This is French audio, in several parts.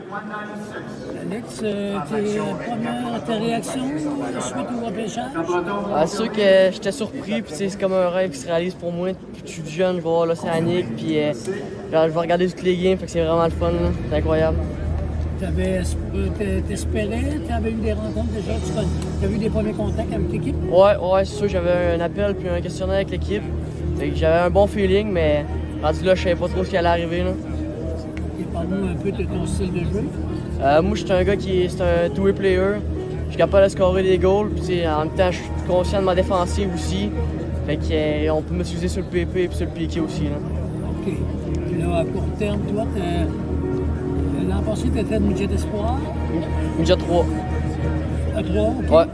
Alex, ta réaction suite au repêchage? C'est sûr que j'étais surpris, puis c'est comme un rêve qui se réalise pour moi. Depuis que je suis jeune, je vais voir l'Océanique, puis je vais regarder toutes les games, fait que c'est vraiment le fun, c'est incroyable. T'espérais? T'avais eu des rencontres déjà? Tu as eu des premiers contacts avec l'équipe? Ouais, c'est sûr, j'avais un appel puis un questionnaire avec l'équipe. J'avais un bon feeling, mais rendu là, je savais pas trop ce qui allait arriver. Là. Et parle-nous un peu de ton style de jeu. Moi, je suis un gars qui est un two-way player. Je suis capable de scorer des goals, puis en même temps, je suis conscient de ma défensive aussi. Fait qu'on peut m'utiliser sur le PP et sur le piqué aussi. Là. OK. Là, à court terme, toi, l'an passé, tu étais de midget espoir? Midget 3. À 3? OK. Ouais.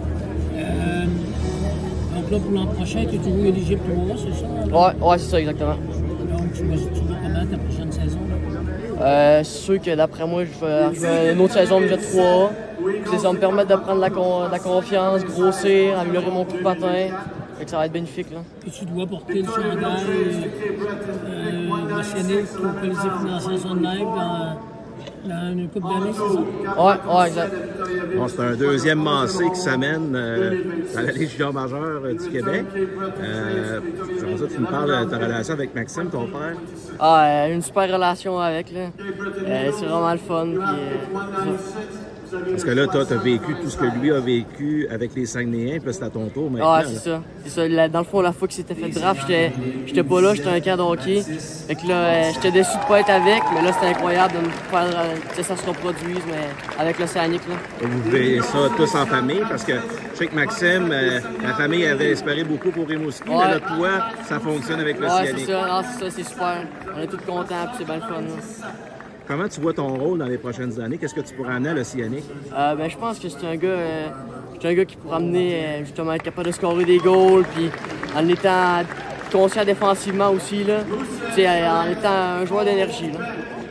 Donc là, pour l'an prochain, tu es toujours éligible 3, c'est ça? Ouais, c'est ça, exactement. Donc, tu vas comment ta prochaine saison? C'est sûr que d'après moi, je vais jouer une autre saison midget 3. Puis ça va me permettre de prendre la confiance, grossir, améliorer mon coup de patin. Fait que ça va être bénéfique. Là. Et tu dois porter le chandail l'Océanique au Colisée financier Sonnenberg dans une couple d'années, c'est ça? Ouais, exact. Bon, c'est un deuxième Massé qui s'amène dans la Ligue junior majeure du Québec. J'aimerais ça que tu me parles de ta relation avec Maxime, ton père. Une super relation avec. Là. C'est vraiment le fun. Parce que là, toi, tu as vécu tout ce que lui a vécu avec les Saguenayens, puis là, c'est à ton tour maintenant. C'est ça. Dans le fond, la fois qu'il s'était fait draft, j'étais pas là, j'étais un camp de hockey. Fait que là, j'étais déçu de pas être avec, mais là, c'était incroyable de me faire que ça se reproduise, mais avec l'Océanique. Vous vivez ça tous en famille, parce que je sais que Maxime, la famille avait espéré beaucoup pour Rimouski, mais là, toi, ça fonctionne avec l'Océanique. C'est ça, c'est super. On est tous contents, puis c'est bien le fun. Là. Comment tu vois ton rôle dans les prochaines années? Qu'est-ce que tu pourras amener à l'Océanique? Je pense que c'est un gars qui pourra amener justement être capable de scorer des goals, puis en étant conscient défensivement aussi, là, en étant un joueur d'énergie.